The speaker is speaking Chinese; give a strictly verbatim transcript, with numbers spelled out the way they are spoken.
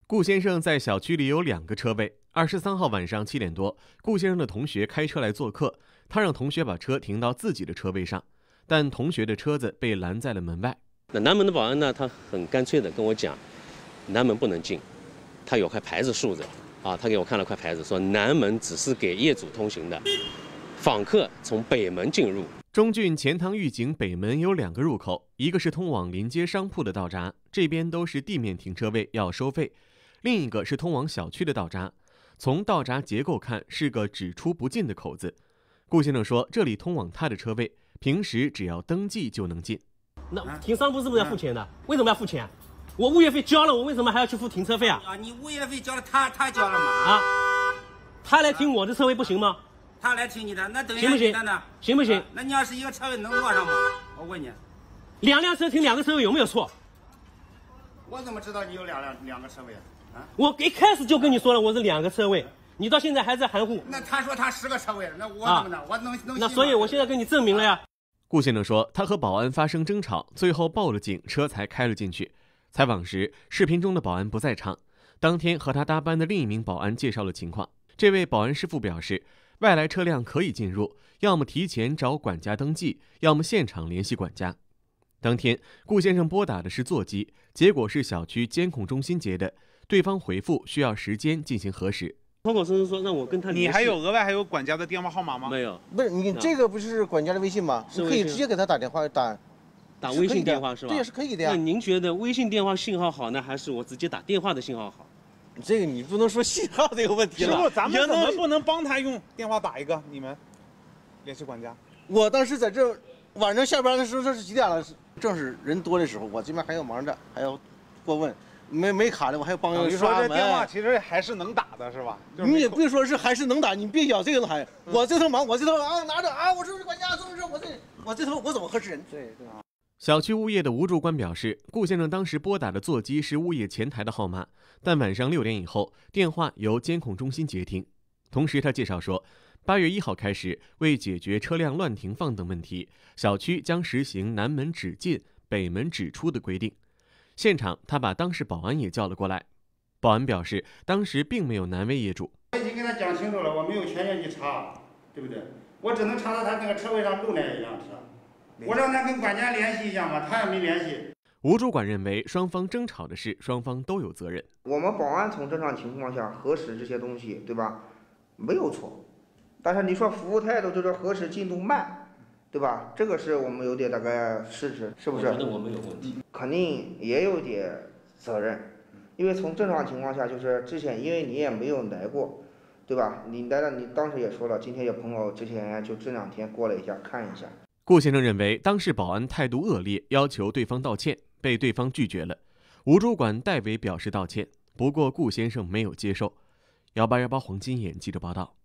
顾先生在小区里有两个车位。二十三号晚上七点多，顾先生的同学开车来做客，他让同学把车停到自己的车位上，但同学的车子被拦在了门外。 那南门的保安呢，他很干脆的跟我讲，南门不能进，他有块牌子竖着，啊，他给我看了块牌子，说南门只是给业主通行的，访客从北门进入。 中郡钱塘御景北门有两个入口，一个是通往临街商铺的道闸，这边都是地面停车位，要收费；另一个是通往小区的道闸，从道闸结构看是个只出不进的口子。顾先生说，这里通往他的车位，平时只要登记就能进。 那停商铺是不是要付钱的？为什么要付钱？我物业费交了，我为什么还要去付停车费啊？ 啊，你物业费交了，他他交了吗？ 啊，他来停我的车位不行吗？ 他来停你的，那等于行不行？行不行？ 那你要是一个车位能落上吗？我问你， 两辆车停两个车位有没有错？ 我怎么知道你有两辆两个车位啊？啊， 我一开始就跟你说了，我是两个车位，你到现在还在含糊。 那他说他十个车位，那我怎么的？我能能？ 那所以我现在跟你证明了呀。 顾先生说，他和保安发生争吵，最后报了警，车才开了进去。采访时，视频中的保安不在场。当天和他搭班的另一名保安介绍了情况，这位保安师傅表示，外来车辆可以进入，要么提前找管家登记，要么现场联系管家。当天，顾先生拨打的是座机，结果是小区监控中心接的，对方回复需要时间进行核实。 口口声声说让我跟他联系， 你还有额外还有管家的电话号码吗？ 没有， 不是你这个不是管家的微信吗？你可以直接给他打电话打。 打微信电话是吧？ 对，是可以的呀。 那您觉得微信电话信号好呢，还是我直接打电话的信号好？ 这个你不能说信号这个问题了。 师傅，咱们怎么不能帮他用电话打一个？你们联系管家。 我当时在这晚上下班的时候，这是几点了？正是人多的时候，我这边还要忙着，还要过问，没没卡的，我还要帮人刷门。 你说这电话其实还是能打的，是吧？就是、 你也别说是还是能打，你别咬这个还。嗯、我这头忙，我这头啊拿着啊，我说是管家，这么说我这我这头我怎么核实人？对对啊。 小区物业的吴主管表示，顾先生当时拨打的座机是物业前台的号码，但晚上六点以后，电话由监控中心接听。同时，他介绍说，八月一号开始，为解决车辆乱停放等问题，小区将实行南门只进、北门只出的规定。现场，他把当事保安也叫了过来。保安表示，当时并没有难为业主。 我已经跟他讲清楚了，我没有权限去查，对不对？我只能查到他那个车位上漏那一辆车。我让他跟管家联系一下嘛，他也没联系。 吴主管认为，双方争吵的事，双方都有责任。 我们保安从正常情况下核实这些东西，对吧？没有错。但是你说服务态度就是核实进度慢，对吧？这个是我们有点大概试试，是不是？ 我觉得我们有问题。 肯定也有点责任，因为从正常情况下，就是之前因为你也没有来过，对吧？你来了，你当时也说了，今天有朋友之前就这两天过了一下看一下。 顾先生认为当事保安态度恶劣，要求对方道歉，被对方拒绝了。吴主管代为表示道歉，不过顾先生没有接受。幺八幺八黄金眼记者报道。